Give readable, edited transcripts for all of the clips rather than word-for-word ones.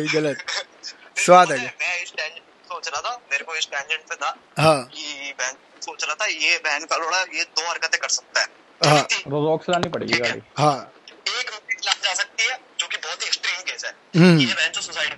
गलत स्वाद है। मैं इस टेंजेंट सोच रहा था, मेरे को इस टेंजेंट पे था हाँ कि बहन सोच रहा था ये बहन का लोड़ा ये 2 हरकतें कर सकता है। हाँ रोज लानी पड़ेगी गाड़ी। हाँ एक ला जा सकती है जो कि बहुत ही एक्सट्रीम केस है। ये बहन जो सुसाइड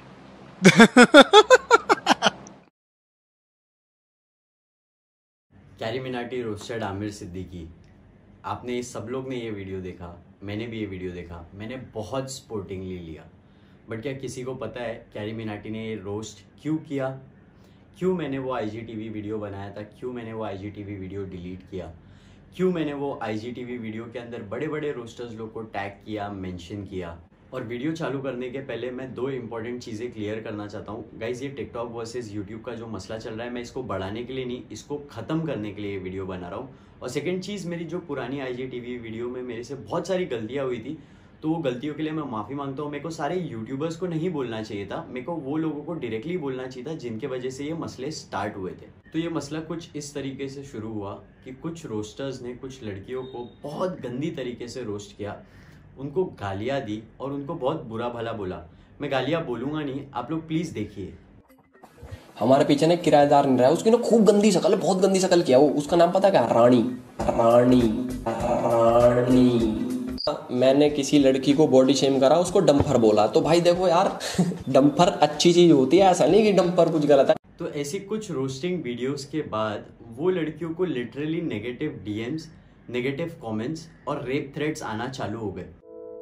कैरी मिनाटी रोस्टेड आमिर सिद्दीकी। आपने सब लोग ने ये वीडियो देखा, मैंने भी ये वीडियो देखा, मैंने बहुत स्पोर्टिंगली लिया। बट क्या किसी को पता है कैरी मिनाटी ने ये रोस्ट क्यों किया? क्यों मैंने वो IGTV वीडियो बनाया था? क्यों मैंने वो IGTV वीडियो डिलीट किया? क्यों मैंने वो IGTV वीडियो के अंदर बड़े बड़े रोस्टर्स लोग को टैग किया, मेंशन किया? और वीडियो चालू करने के पहले मैं 2 इंपॉर्टेंट चीज़ें क्लियर करना चाहता हूँ। गाइज, ये टिकटॉक वर्सेस यूट्यूब का जो मसला चल रहा है, मैं इसको बढ़ाने के लिए नहीं, इसको ख़त्म करने के लिए ये वीडियो बना रहा हूँ। और सेकंड चीज़, मेरी जो पुरानी IGTV वीडियो में मेरे से बहुत सारी गलतियाँ हुई थी, तो वो गलतियों के लिए मैं माफ़ी मांगता हूँ। मेरे को सारे यूट्यूबर्स को नहीं बोलना चाहिए था, मेरे को वो लोगों को डायरेक्टली बोलना चाहिए था जिनके वजह से ये मसले स्टार्ट हुए थे। तो ये मसला कुछ इस तरीके से शुरू हुआ कि कुछ रोस्टर्स ने कुछ लड़कियों को बहुत गंदी तरीके से रोस्ट किया, उनको गालियाँ दी और उनको बहुत बुरा भला बोला। मैं गालियाँ बोलूँगा नहीं, आप लोग प्लीज़ देखिए। हमारे पीछे ना किराएदार नहीं रहा, उसकी ना खूब गंदी शक्ल है, बहुत गंदी शक्ल किया। वो उसका नाम पता क्या? रानी। रानी रानी मैंने किसी लड़की को बॉडी शेम करा, उसको डंपर बोला। तो भाई देखो यार डंपर अच्छी चीज होती है, ऐसा नहीं कि डंपर कुछ गलत है। तो ऐसी कुछ रोस्टिंग वीडियोस के बाद वो लड़कियों को literally negative DMs, negative comments और रेप थ्रेट्स आना चालू हो गए।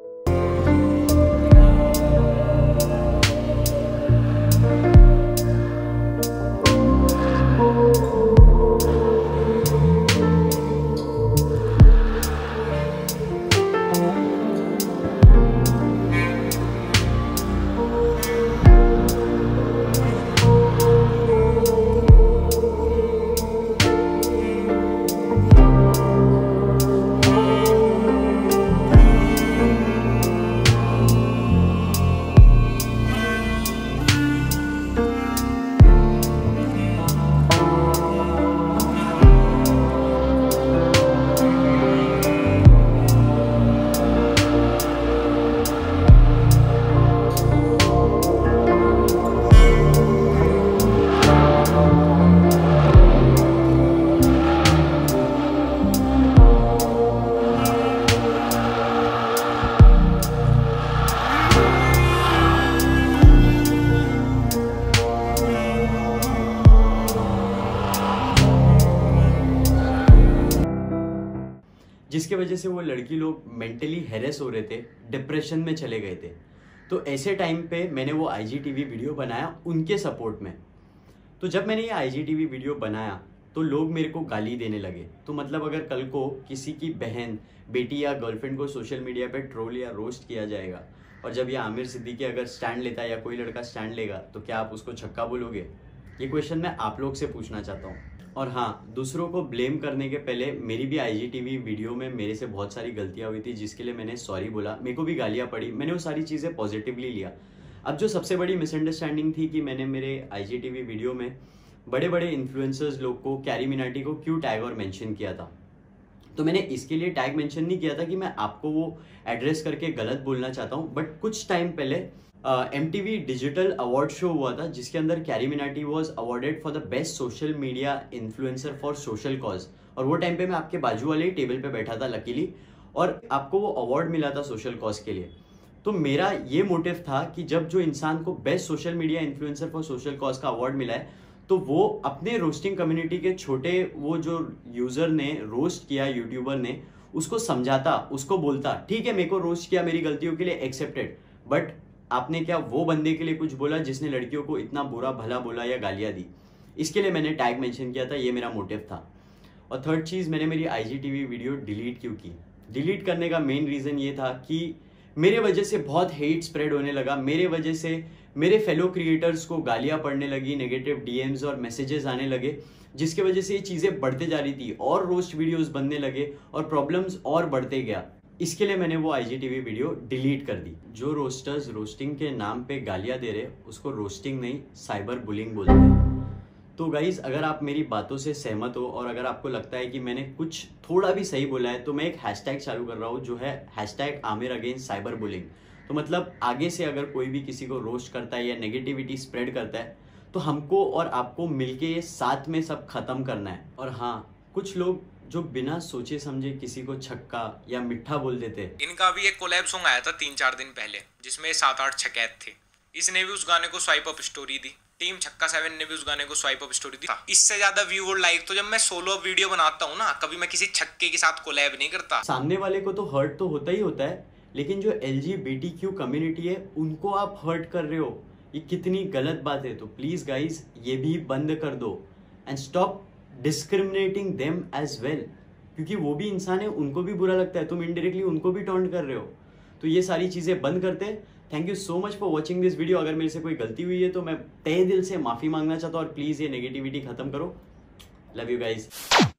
जिसके वजह से वो लड़की लोग मेंटली हैरेस हो रहे थे, डिप्रेशन में चले गए थे। तो ऐसे टाइम पे मैंने वो IGTV वीडियो बनाया उनके सपोर्ट में। तो जब मैंने ये IGTV वीडियो बनाया तो लोग मेरे को गाली देने लगे। तो मतलब अगर कल को किसी की बहन, बेटी या गर्लफ्रेंड को सोशल मीडिया पे ट्रोल या रोस्ट किया जाएगा, और जब ये आमिर सिद्दीकी अगर स्टैंड लेता है या कोई लड़का स्टैंड लेगा, तो क्या आप उसको छक्का बोलोगे? ये क्वेश्चन मैं आप लोग से पूछना चाहता हूँ। और हाँ, दूसरों को ब्लेम करने के पहले मेरी भी IGTV वीडियो में मेरे से बहुत सारी गलतियाँ हुई थी, जिसके लिए मैंने सॉरी बोला। मेरे को भी गालियाँ पड़ी, मैंने वो सारी चीज़ें पॉजिटिवली लिया। अब जो सबसे बड़ी मिसअंडरस्टैंडिंग थी कि मैंने मेरे IGTV वीडियो में बड़े बड़े इन्फ्लुएंसर्स लोग को, कैरी मिनाटी को क्यों टैग और मेंशन किया था। तो मैंने इसके लिए टैग मेंशन नहीं किया था कि मैं आपको वो एड्रेस करके गलत बोलना चाहता हूँ। बट कुछ टाइम पहले MTV डिजिटल अवार्ड शो हुआ था, जिसके अंदर Carry Minati was awarded for the best social media influencer for social cause. और वो टाइम पे मैं आपके बाजू वाले ही टेबल पे बैठा था लकीली, और आपको वो अवार्ड मिला था सोशल कॉज के लिए। तो मेरा ये मोटिव था कि जब जो इंसान को best social media influencer for social cause का अवार्ड मिला है, तो वो अपने रोस्टिंग कम्युनिटी के छोटे वो जो यूजर ने रोस्ट किया, यूट्यूबर ने, उसको समझाता, उसको बोलता ठीक है मेरे को रोस्ट किया, मेरी गलतियों के लिए एक्सेप्टेड, बट आपने क्या वो बंदे के लिए कुछ बोला जिसने लड़कियों को इतना बुरा भला बोला या गालियां दी? इसके लिए मैंने टैग मेंशन किया था, ये मेरा मोटिव था। और थर्ड चीज़, मैंने मेरी IGTV वीडियो डिलीट क्यों की? डिलीट करने का मेन रीज़न ये था कि मेरे वजह से बहुत हेट स्प्रेड होने लगा, मेरे वजह से मेरे फेलो क्रिएटर्स को गालियां पड़ने लगी, नेगेटिव DMs और मैसेजेस आने लगे, जिसकी वजह से ये चीज़ें बढ़ते जा रही थी और रोस्ट वीडियोस बनने लगे और प्रॉब्लम्स और बढ़ते गया। इसके लिए मैंने वो IGTV वीडियो डिलीट कर दी। जो रोस्टर्स रोस्टिंग के नाम पे गालियां दे रहे, उसको रोस्टिंग नहीं साइबर बुलिंग बोलते हैं। तो गाइज, अगर आप मेरी बातों से सहमत हो और अगर आपको लगता है कि मैंने कुछ थोड़ा भी सही बोला है, तो मैं एक हैशटैग चालू कर रहा हूँ जो है #AmirAgainstCyberBullying। तो मतलब आगे से अगर कोई भी किसी को रोस्ट करता है या नेगेटिविटी स्प्रेड करता है तो हमको और आपको मिलके साथ में सब खत्म करना है। और हाँ, कुछ लोग जो बिना सोचे समझे किसी को छक्का या मिठा बोल देते। इनका भी एक कोलैब सॉन्ग आया था 3-4 दिन पहले जिसमें 7-8 छकैत थे। इसने भी उस गाने को स्वाइप अप स्टोरी दी, टीम छक्का 7 ने भी उस गाने को स्वाइप अप स्टोरी दी। इससे ज्यादा व्यू और लाइक तो जब मैं सोलो वीडियो बनाता हूँ ना, कभी मैं किसी छक्के के साथ कोलैब नहीं करता। सामने वाले को तो हर्ट तो होता ही होता है, लेकिन जो LGBTQ कम्युनिटी है उनको आप हर्ट कर रहे हो, ये कितनी गलत बात है। तो प्लीज गाइज ये भी बंद कर दो and stop discriminating them as well, क्योंकि वो भी इंसान है, उनको भी बुरा लगता है, तुम इनडायरेक्टली उनको भी टॉन्ट कर रहे हो। तो ये सारी चीजें बंद करते हैं। Thank you so much for watching this video. अगर मेरे से कोई गलती हुई है तो मैं तहे दिल से माफी मांगना चाहता हूँ और प्लीज ये नेगेटिविटी खत्म करो। Love you guys.